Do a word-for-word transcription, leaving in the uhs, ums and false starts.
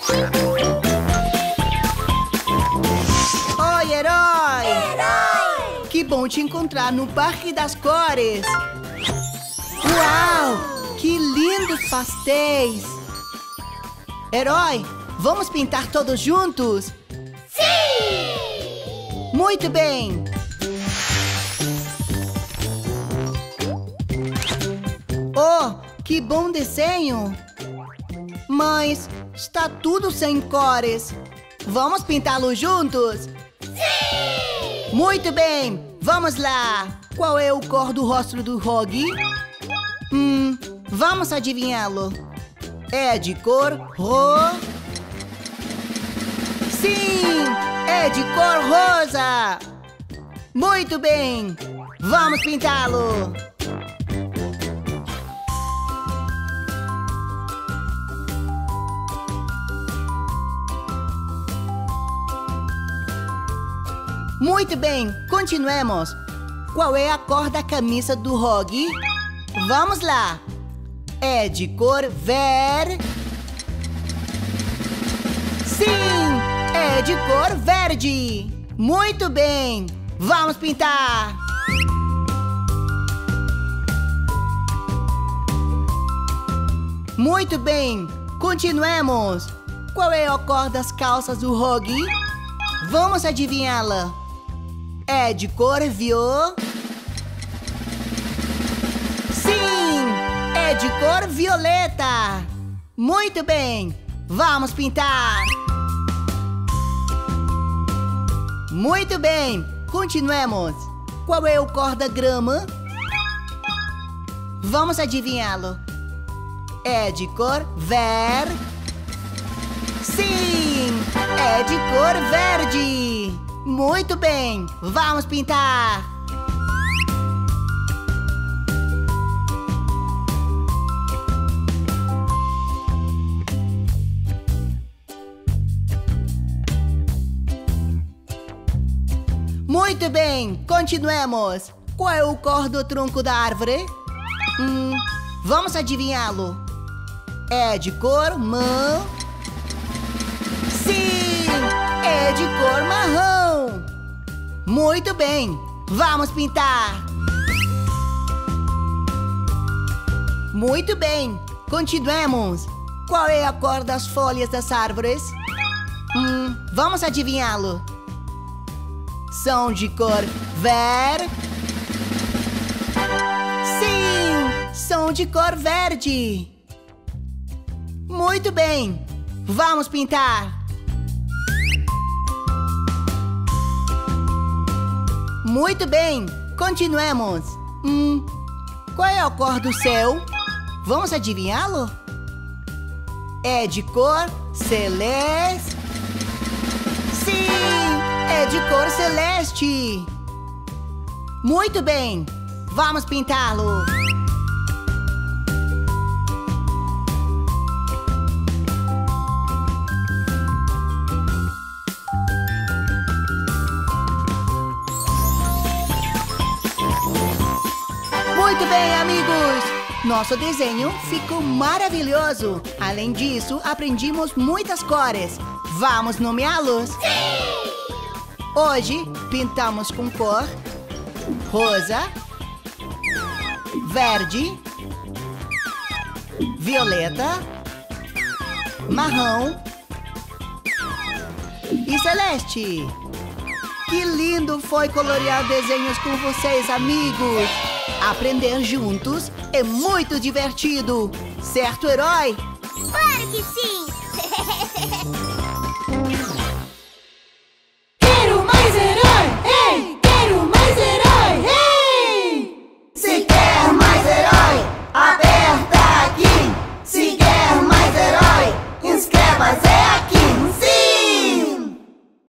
Oi, herói! Herói! Que bom te encontrar no Parque das Cores! Uau! Que lindos pastéis! Herói, vamos pintar todos juntos? Sim! Muito bem! Oh, que bom desenho! Mas está tudo sem cores. Vamos pintá-lo juntos? Sim! Muito bem! Vamos lá! Qual é o cor do rosto do Rogue? Hum, vamos adivinhá-lo. É de cor ro... Sim! É de cor rosa! Muito bem! Vamos pintá-lo! Muito bem, continuemos. Qual é a cor da camisa do Rogue? Vamos lá. É de cor ver... Sim, é de cor verde. Muito bem, vamos pintar. Muito bem, continuemos. Qual é a cor das calças do Rogue? Vamos adivinhá-la. É de cor viol... Sim! É de cor violeta! Muito bem! Vamos pintar! Muito bem! Continuemos! Qual é o cor da grama? Vamos adivinhá-lo. É de cor ver... Sim! É de cor verde! Muito bem! Vamos pintar! Muito bem! Continuemos! Qual é o cor do tronco da árvore? Hum, vamos adivinhá-lo. É de cor mã... Sim! É de cor marrom! Muito bem! Vamos pintar! Muito bem! Continuemos! Qual é a cor das folhas das árvores? Hum, vamos adivinhá-lo. São de cor ver... Sim! São de cor verde! Muito bem! Vamos pintar! Muito bem! Continuemos! Hum, qual é a cor do céu? Vamos adivinhá-lo? É de cor celeste... Sim! É de cor celeste! Muito bem! Vamos pintá-lo! Muito bem, amigos! Nosso desenho ficou maravilhoso! Além disso, aprendimos muitas cores. Vamos nomeá-los? Sim! Hoje, pintamos com cor rosa, verde, violeta, marrom e celeste. Que lindo foi colorear desenhos com vocês, amigos! Aprender juntos é muito divertido, certo, herói? Claro que sim!